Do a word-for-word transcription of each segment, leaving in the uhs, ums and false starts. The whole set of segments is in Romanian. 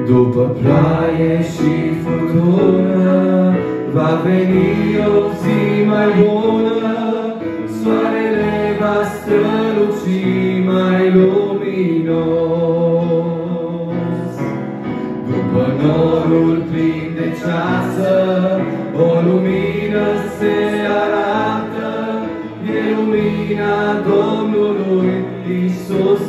După ploaie și furtună va veni o zi mai bună, soarele va străluci mai luminos. După norul plin de ceață, o lumină se arată, e lumina Domnului Iisus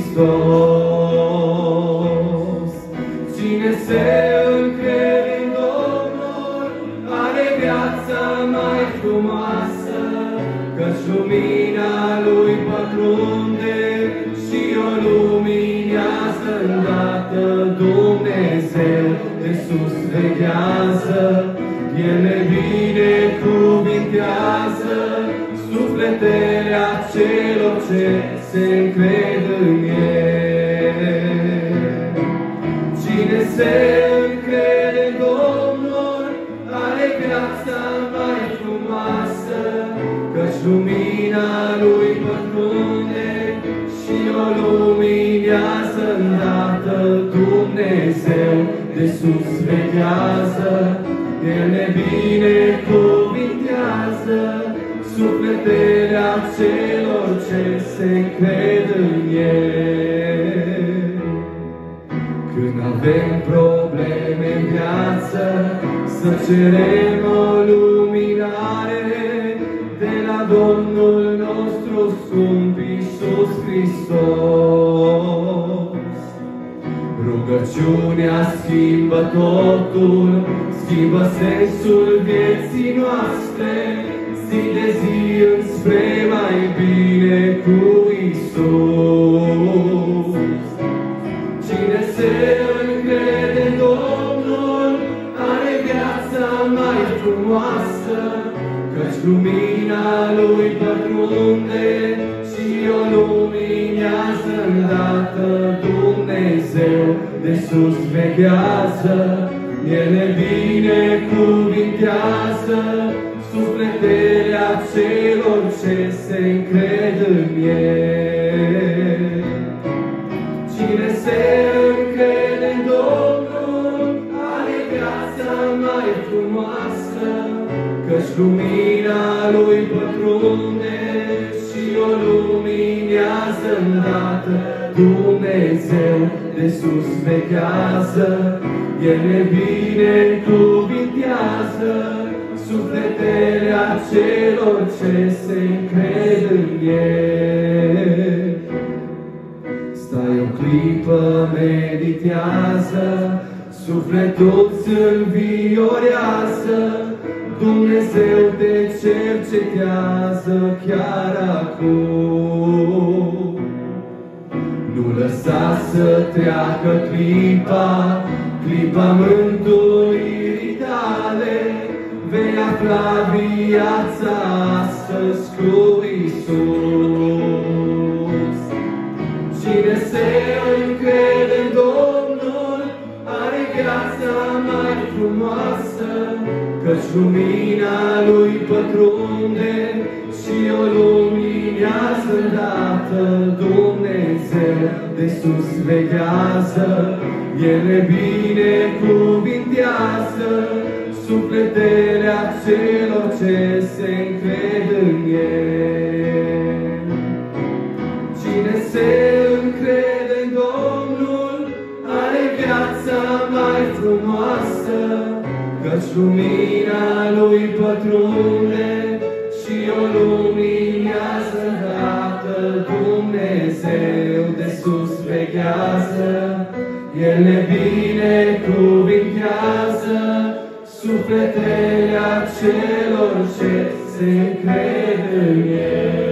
Hristos. Cine se încrede în Domnul are viața mai frumoasă, căci lumina Lui pătrunde și o luminează îndată. Dumnezeu de sus veghează, El ne binecuvintează sufletele acelor ce se încred în El. Cine se încrede în Domnul are viața mai frumoasă, căci lumina Lui pătrunde și o luminează îndată. Dumnezeu de sus veghează, El ne binecuvintează sufletele acelor ce se încred în El. Când avem probleme în viață, să cerem o luminare de la Domnul nostru scump Iisus Hristos. Rugăciunea schimbă totul, schimbă sensul vieții noastre, zi de zi înspre mai bine cu Iisus. Cine se încrede în Domnul are viața mai frumoasă, căci lumina Lui pătrunde și o luminează îndată. Dumnezeu de sus veghează, El ne binecuvintează sufletele acelor ce se încred în El. Cine se încrede în Domnul are viața mai frumoasă, căci lumina Lui pătrunde și o luminează îndată. Dumnezeu de sus veghează, El ne binecuvintează sufletele acelor ce se încred în El. Stai o clipă, meditează, sufletul ți înviorează, Dumnezeu te cercetează chiar acum. Nu lăsa să treacă clipa, clipa mântuirii tale, vei afla viața astăzi cu Iisus. Cine se încrede în Domnul are viața mai frumoasă, căci lumina Lui pătrunde și o luminează îndată. Dumnezeu de sus veghează, El ne binecuvintează sufletele acelor ce se încred în El. Cine se încrede în Domnul are viața mai frumoasă, căci lumina Lui pătrunde și o luminează îndată. Dumnezeu de sus veghează, El ne binecuvintează sufletele acelor ce se încred în El.